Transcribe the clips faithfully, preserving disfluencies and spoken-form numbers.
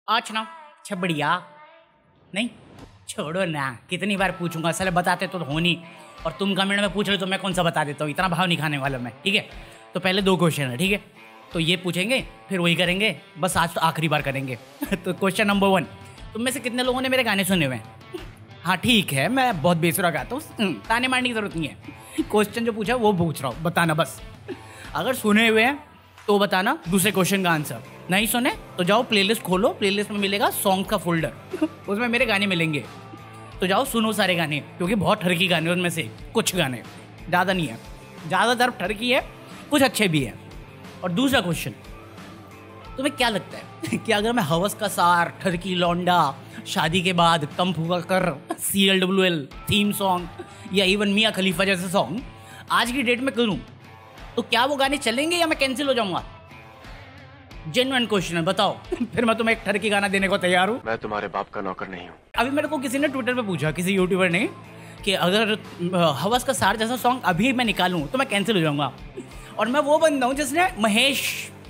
आज ना अच्छा बढ़िया नहीं छोड़ो ना, कितनी बार पूछूंगा, साले बताते तो हो नहीं, और तुम कमेंट में पूछ रहे हो तो मैं कौन सा बता देता हूँ, इतना भाव नहीं खाने वाला मैं। ठीक है, तो पहले दो क्वेश्चन है, ठीक है, तो ये पूछेंगे फिर वही करेंगे, बस आज तो आखिरी बार करेंगे। तो क्वेश्चन नंबर वन, तुम में से कितने लोगों ने मेरे गाने सुने हुए हैं? हाँ ठीक है, मैं बहुत बेसुरा गाता हूँ, ताने मारने की जरूरत नहीं है। क्वेश्चन जो पूछा वो पूछ रहा हूँ, बताना बस। अगर सुने हुए हैं तो बताना दूसरे क्वेश्चन का आंसर, नहीं सुने तो जाओ प्लेलिस्ट खोलो, प्लेलिस्ट में मिलेगा सॉन्ग का फोल्डर, उसमें मेरे गाने मिलेंगे, तो जाओ सुनो सारे गाने, क्योंकि बहुत ठरकी गाने उनमें से कुछ गाने, ज़्यादा नहीं है, ज़्यादातर ठरकी है, कुछ अच्छे भी हैं। और दूसरा क्वेश्चन, तुम्हें क्या लगता है कि अगर मैं हवस का सार, ठरकी लौंडा, शादी के बाद, कम फूका कर, C L W L theme song या इवन मियाँ खलीफा जैसे सॉन्ग आज की डेट में करूं तो क्या वो गाने चलेंगे या मैं कैंसिल हो जाऊंगा? जेन्युइन क्वेश्चन है, बताओ। फिर मैं तुम्हें एक ठरकी गाना देने को तैयार हूँ। मैं तुम्हारे बाप का नौकर नहीं हूँ। अभी मेरे को किसी ने ट्विटर पे पूछा, किसी यूट्यूबर ने, कि अगर हवस का सार जैसा सॉन्ग अभी मैं निकालूं तो मैं कैंसिल हो जाऊंगा। और मैं वो बंदा हूँ जिसने महेश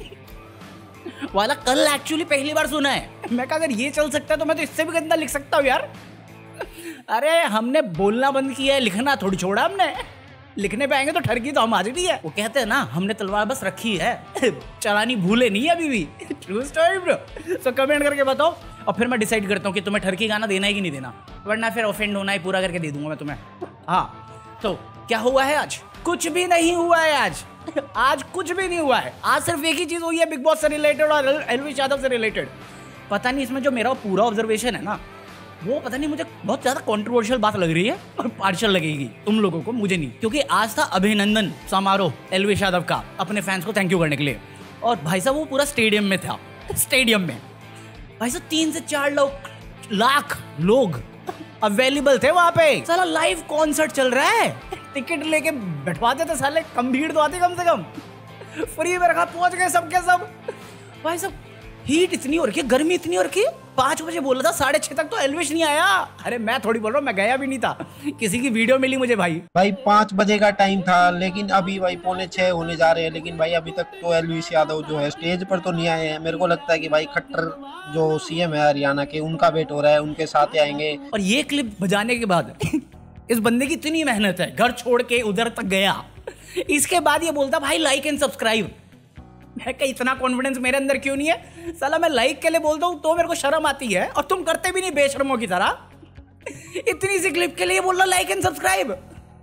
वाला कल एक्चुअली पहली बार सुना है। मैं कहा अगर ये चल सकता है तो मैं तो इससे भी गंदा लिख सकता हूँ यार। अरे हमने बोलना बंद किया है, लिखना थोड़ी छोड़ा हमने। लिखने पे आएंगे तो ठरकी तो हम आज भी है। वो कहते हैं ना, हमने तलवार बस रखी है, चलानी भूले नहीं अभी भी। True story bro. So comment करके बताओ और फिर मैं डिसाइड करता हूँ कि तुम्हें ठरकी गाना देना है कि नहीं देना, वरना फिर ऑफेंड होना है, पूरा करके दे दूंगा मैं तुम्हें। हाँ तो क्या हुआ है आज? कुछ भी नहीं हुआ है आज। आज कुछ भी नहीं हुआ है। आज सिर्फ एक ही चीज हुई है, बिग बॉस से रिलेटेड और एलविश यादव से रिलेटेड। पता नहीं इसमें जो मेरा पूरा ऑब्जर्वेशन है ना, वो पता नहीं मुझे बहुत ज्यादा कंट्रोवर्शियल बात लग रही है और पार्शियल लगेगी तुम लोगों को, मुझे नहीं। क्योंकि आज था अभिनंदन समारोह एलविश यादव का, अपने फैंस को थैंक यू करने के लिए। और भाई साहब वो पूरा स्टेडियम में था, स्टेडियम में भाई साहब तीन से चार लोग लाख लोग अवेलेबल थे वहां पे। साला लाइव कॉन्सर्ट चल रहा है, टिकट लेके बैठवा देते साले, कम भीड़ तो आती कम से कम। फ्री में रखा, पहुंच गए सबके सब। भाई साहब हीट इतनी हो रखी है, गर्मी इतनी हो रखी है। पाँच बजे बोला था, साढ़े छह तक तो एलविश नहीं आया। अरे मैं थोड़ी बोल रहा हूँ, मैं गया भी नहीं था, किसी की वीडियो मिली मुझे भाई। भाई पाँच बजे का टाइम था, लेकिन अभी भाई पौने छह होने जा रहे हैं, लेकिन भाई अभी तक तो एलविश यादव जो है स्टेज पर तो नहीं आए हैं। मेरे को लगता है कि भाई खट्टर जो सीएम है हरियाणा के, उनका वेट हो रहा है, उनके साथ आएंगे। और ये क्लिप बजाने के बाद इस बंदे की इतनी मेहनत है, घर छोड़ के उधर तक गया, इसके बाद ये बोलता भाई लाइक एंड सब्सक्राइब। मैं क्या इतना कॉन्फिडेंस मेरे अंदर क्यों नहीं है? साला मैं लाइक के लिए बोलता हूँ तो मेरे को शर्म आती है, और तुम करते भी नहीं बेशर्मों की तरह। इतनी सी क्लिप के लिए बोल रहा लाइक एंड सब्सक्राइब।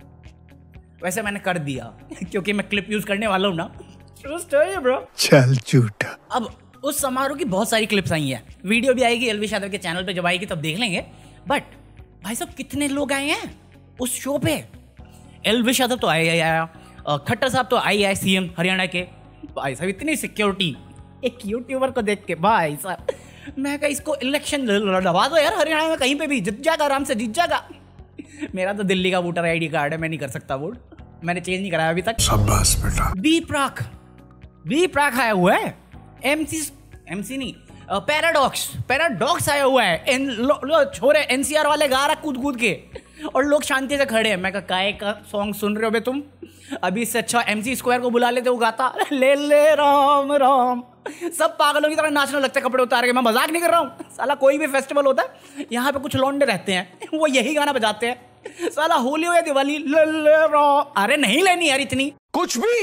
वैसे मैंने कर दिया क्योंकि मैं क्लिप यूज करने वाला हूँ ना। ब्रो चल झूठा। अब उस समारोह की बहुत सारी क्लिप्स आई हैं, वीडियो भी आएगी एलविश यादव के चैनल पे, जब आएगी तब देख लेंगे। बट भाई साहब कितने लोग आए हैं उस शो पे? एलविश यादव तो आए आया, खट्टर साहब तो आए आए सीएम हरियाणा के। भाई साहब इतनी सिक्योरिटी एक यूट्यूबर को देख के, भाई साहब मैं कहा इसको इलेक्शन लड़वा दो यार, हरियाणा में कहीं पे भी जीत जाएगा, आराम से जीत जाएगा। मेरा तो दिल्ली का वोटर आईडी कार्ड है, मैं नहीं कर सकता वोट, मैंने चेंज नहीं कराया अभी तक। शाबाश बेटा। बी प्राक बी प्राक आया हुआ है, एमसी एमसी नहीं पैराडॉक्स पैराडॉक्स आया हुआ है। इन लो, लो छोरे एनसीआर वाले गा रहा कूद कूद के, और लोग शांति से खड़े हैं। मैं कहा काय का सॉन्ग सुन रहे हो बे तुम? अभी इससे अच्छा एमसी स्क्वायर को बुला लेते, वो गाता ले ले राम राम। सब पागलों की तरह नाचने लगते कपड़े उतार के। मैं मजाक नहीं कर रहा हूँ। साला कोई भी फेस्टिवल होता है, यहाँ पे कुछ लौंडे रहते हैं, वो यही गाना बजाते हैं। साला होली हो या दिवाली, ले ले राम। अरे नहीं लेनी यार इतनी, कुछ भी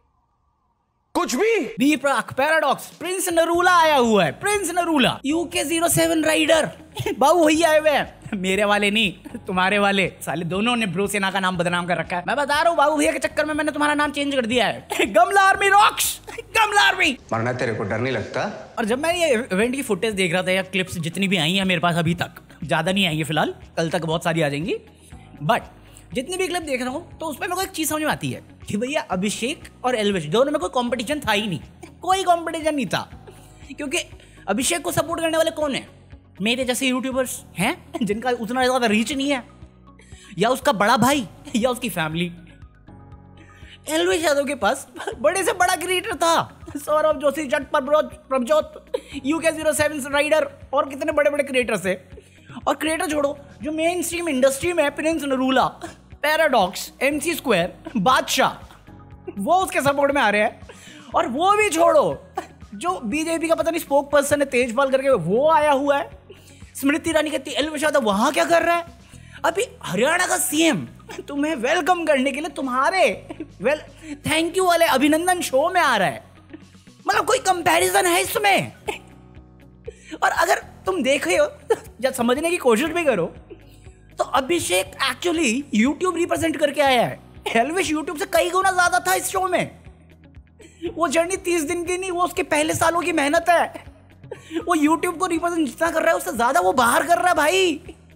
कुछ भी। B Praak Paradox, Prince Narula आया हुआ है, Prince Narula UK zero seven Rider. बाबू वही आए हुए हैं, मेरे वाले नहीं तुम्हारे वाले। साले दोनों ने ब्रो सेना का नाम बदनाम कर रखा है। मैं बता रहा हूँ बाबू भैया के चक्कर में मैंने तुम्हारा नाम चेंज कर दिया है। गमला आर्मी रॉक्स, गमला आर्मी। मरना तेरे को डर नहीं लगता? और जब मैं ये इवेंट की फुटेज देख रहा था, या क्लिप्स जितनी भी आई हैं मेरे पास अभी तक, ज्यादा नहीं आई है फिलहाल, कल तक बहुत सारी आ जाएंगी, बट जितनी भी क्लिप देख रहा हूँ तो उसमें मेरे को एक चीज समझ में आती है कि भैया अभिषेक और एलविश दोनों में कोई कंपटीशन था ही नहीं, कोई कंपटीशन नहीं था। क्योंकि अभिषेक को सपोर्ट करने वाले कौन है? मेरे जैसे यूट्यूबर्स हैं जिनका उतना ज्यादा रीच नहीं है, या उसका बड़ा भाई, या उसकी फैमिली। एलविश यादव के पास बड़े से बड़ा क्रिएटर था, Saurabh Joshi, Jatt Prabhjot, UK zero seven Rider, और कितने बड़े बड़े क्रिएटर्स है। और क्रिएटर छोड़ो, जो मेन स्ट्रीम इंडस्ट्री में Prince Narula, Paradox, MC Square, Badshah, वो उसके सपोर्ट में आ रहे हैं। और वो भी छोड़ो, जो बीजेपी का पता नहीं स्पोक पर्सन है तेजपाल करके, वो आया हुआ है। स्मृति ईरानी कहती है एलविश यादव वहां क्या कर रहा है? अभी हरियाणा का सीएम तुम्हें वेलकम करने के लिए तुम्हारे वेल थैंक यू वाले अभिनंदन शो में आ रहा है। मतलब कोई कंपैरिजन है इसमें? और अगर तुम देख रहे हो या समझने की कोशिश भी करो तो अभिषेक एक्चुअली यूट्यूब रिप्रेजेंट करके आया है। एल्विश यूट्यूब से कई गुना ज्यादा था इस शो में। वो जर्नी तीस दिन की नहीं, वो उसके पहले सालों की मेहनत है। वो यूट्यूब को रिप्रेजेंट जितना कर रहा है उससे ज्यादा वो बाहर कर रहा है भाई।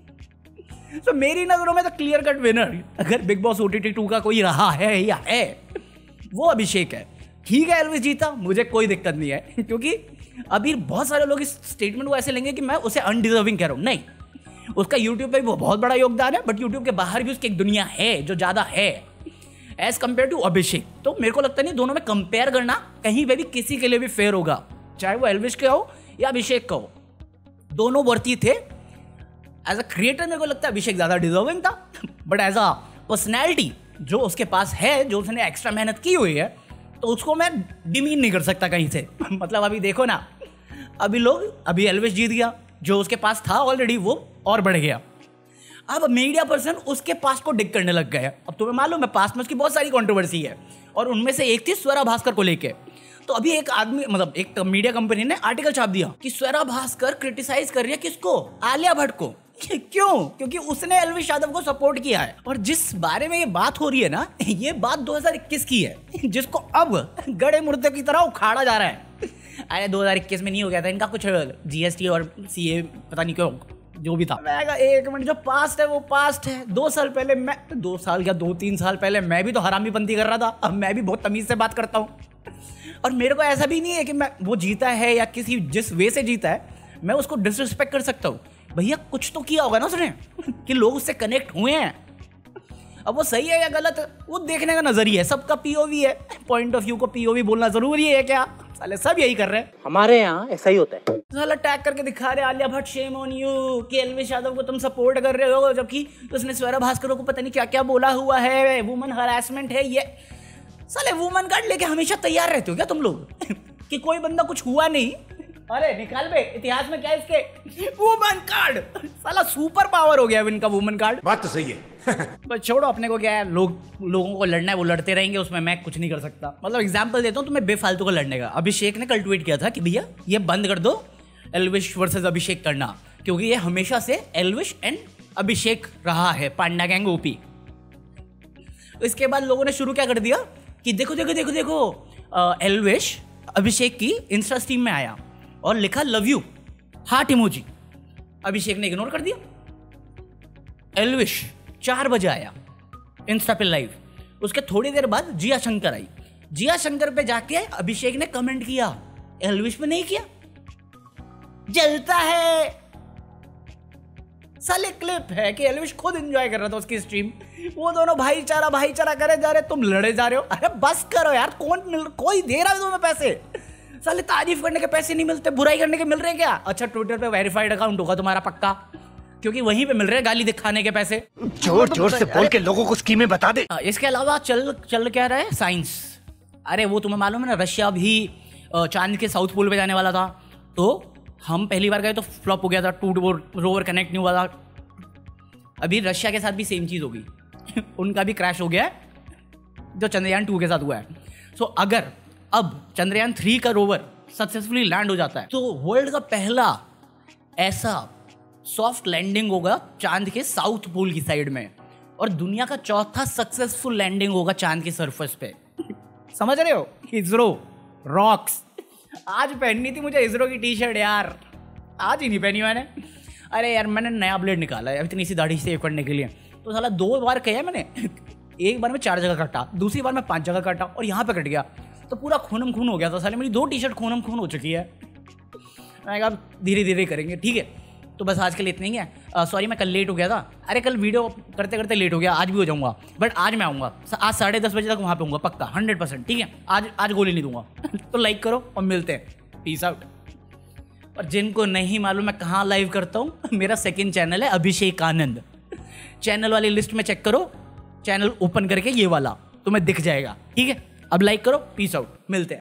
तो मेरी नजरों में तो क्लियर कट विनर अगर बिग बॉस ओटीटी टू का कोई रहा है या है वो अभिषेक है। ठीक है एल्विश जीता, मुझे कोई दिक्कत नहीं है, क्योंकि अभी बहुत सारे लोग इस स्टेटमेंट को ऐसे लेंगे कि मैं उसे अनडिजर्विंग कह रहा हूं। नहीं, उसका यूट्यूब पे भी बहुत बड़ा योगदान है, बट यूट्यूब के बाहर भी उसकी एक दुनिया है जो ज्यादा है एज कंपेयर टू अभिषेक। तो मेरे को लगता नहीं दोनों में कंपेयर करना कहीं पे भी किसी के लिए भी फेयर होगा, चाहे वो एल्विश का हो या अभिषेक का हो। दोनों वर्ती थे। एज अ क्रिएटर मेरे को लगता है अभिषेक ज्यादा डिजर्विंग था, बट एज अ पर्सनैलिटी जो उसके पास है, जो उसने एक्स्ट्रा मेहनत की हुई है, तो उसको मैं डिमीन नहीं कर सकता कहीं से। मतलब अभी देखो ना, अभी लोग अभी एल्विश जीत गया, जो उसके पास था ऑलरेडी वो और बढ़ गया। अब मीडिया पर्सन उसके पास को डिग करने लग गए। अब तुम्हें मालूम है पास में उसकी बहुत सारी कंट्रोवर्सी है, और उनमें से एक थी स्वरा भास्कर को लेके। तो अभी एक आदमी मतलब एक मीडिया कंपनी ने आर्टिकल छाप दिया कि स्वरा भास्कर क्रिटिसाइज कर रही है किसको? आलिया भट्ट को। क्यों? क्योंकि उसने एल्विश यादव को सपोर्ट किया है। और जिस बारे में ये बात हो रही है ना, ये बात दो हज़ार इक्कीस की है, जिसको अब गड़े मुर्दे की तरह उखाड़ा जा रहा है। अरे दो हज़ार इक्कीस में नहीं हो गया था इनका कुछ जीएसटी और सीए पता नहीं क्यों जो भी था। मैं कहा एक मिनट, जो पास्ट है वो पास्ट है। दो साल पहले मैं दो साल या दो तीन साल पहले मैं भी तो हरामीपंती कर रहा था। अब मैं भी बहुत तमीज से बात करता हूँ, और मेरे को ऐसा भी नहीं है कि मैं वो जीता है या किसी जिस वे से जीता है मैं उसको डिसरिस्पेक्ट कर सकता हूँ। भैया कुछ तो किया होगा ना उसने कि लोग उससे कनेक्ट हुए हैं। अब वो सही है या गलत वो देखने का नजरिया है, सबका पीओवी है। पॉइंट ऑफ व्यू को पीओवी बोलना जरूरी है क्या? साले सब यही कर रहे हैं। हमारे यहाँ ऐसा ही होता है। साला टैग करके दिखा रहे Alia Bhatt shame on you कि एल्विश यादव को तुम सपोर्ट कर रहे हो, जबकि उसने स्वरा भास्कर को पता नहीं क्या क्या बोला हुआ है, वुमन हरासमेंट है ये। साले वुमन कार्ड लेके हमेशा तैयार रहते हो क्या तुम लोग? कि कोई बंदा कुछ हुआ नहीं, अरे निकाल बे, इतिहास में क्या है इसके? वुमन कार्ड साला सुपर पावर हो गया इनका वुमन कार्ड। बात तो सही है। बस छोड़ो, अपने को क्या है, लोग लोगों को लड़ना है वो लड़ते रहेंगे, उसमें मैं कुछ नहीं कर सकता। मतलब एग्जांपल देता हूँ तुम्हें बेफालतू को लड़ने का। अभिषेक ने कल ट्वीट किया था कि भैया ये बंद कर दो एल्विश वर्सेस अभिषेक करना, क्योंकि ये हमेशा से एल्विश एंड अभिषेक रहा है, पांडा गैंग ओपी। इसके बाद लोगों ने शुरू क्या कर दिया कि देखो देखो देखो देखो एल्विश अभिषेक की इंस्टा स्ट्रीम में आया और लिखा love you heart emoji. Abhishek ने इग्नोर कर दिया। एल्विश चार बजे आया इंस्टा पे लाइव, उसके थोड़ी देर बाद जिया शंकर आई। जिया शंकर पे जाके अभिषेक ने कमेंट किया, एल्विश पे नहीं किया। जलता है साले। क्लिप है कि एल्विश खुद एंजॉय कर रहा था उसकी स्ट्रीम, वो दोनों भाईचारा भाईचारा करे जा रहे, तुम लड़े जा रहे हो। अरे बस करो यार, कौन मिल कोई दे रहा है तुम्हें पैसे? साले तारीफ करने के पैसे नहीं मिलते, बुराई करने के मिल रहे हैं क्या? अच्छा ट्विटर पे वेरीफाइड अकाउंट होगा तुम्हारा पक्का, क्योंकि वहीं पे मिल रहे हैं गाली दिखाने के पैसे। जोर जोर से बोल के लोगों को स्कीमें बता दे। इसके अलावा चल चल क्या रहा है साइंस। अरे वो तुम्हें मालूम है ना, रशिया भी चांद के साउथ पोल पे जाने वाला था, तो हम पहली बार गए तो फ्लॉप हो गया था, टू रोवर कनेक्ट नहीं हुआ था। अभी रशिया के साथ भी सेम चीज होगी। उनका भी क्रैश हो गया है जो चंद्रयान टू के साथ हुआ है। सो so, अगर अब चंद्रयान थ्री का रोवर सक्सेसफुली लैंड हो जाता है तो वर्ल्ड का पहला ऐसा सॉफ्ट लैंडिंग होगा चांद के साउथ पोल की साइड में, और दुनिया का चौथा सक्सेसफुल लैंडिंग होगा चांद की सरफेस पे। समझ रहे हो? इसरो रॉक्स। आज पहननी थी मुझे इसरो की टी शर्ट यार, आज ही नहीं पहनी मैंने। अरे यार मैंने नया ब्लेड निकाला है इतनी सी दाढ़ी सेव करने के लिए, तो साला दो बार किया मैंने। एक बार में चार जगह काटा, दूसरी बार में पांच जगह काटा, और यहाँ पे कट गया तो पूरा खूनम खून हो गया था। साले मेरी दो टी शर्ट खूनम खून हो चुकी है। मैंने कहा धीरे धीरे करेंगे, ठीक है। तो बस आज के लिए इतना ही है। सॉरी मैं कल लेट हो गया था। अरे कल वीडियो करते करते लेट हो गया, आज भी हो जाऊंगा, बट आज मैं आऊँगा। आज साढ़े दस बजे तक वहाँ पे हूँगा पक्का, हंड्रेड परसेंट, ठीक है। आज आज गोली नहीं दूंगा। तो लाइक करो और मिलते हैं, पीस आउट। और जिनको नहीं मालूम मैं कहाँ लाइव करता हूँ, मेरा सेकंड चैनल है अभिषेक आनंद। चैनल वाली लिस्ट में चेक करो, चैनल ओपन करके ये वाला तुम्हें दिख जाएगा, ठीक है। अब लाइक करो, पीस आउट, मिलते हैं।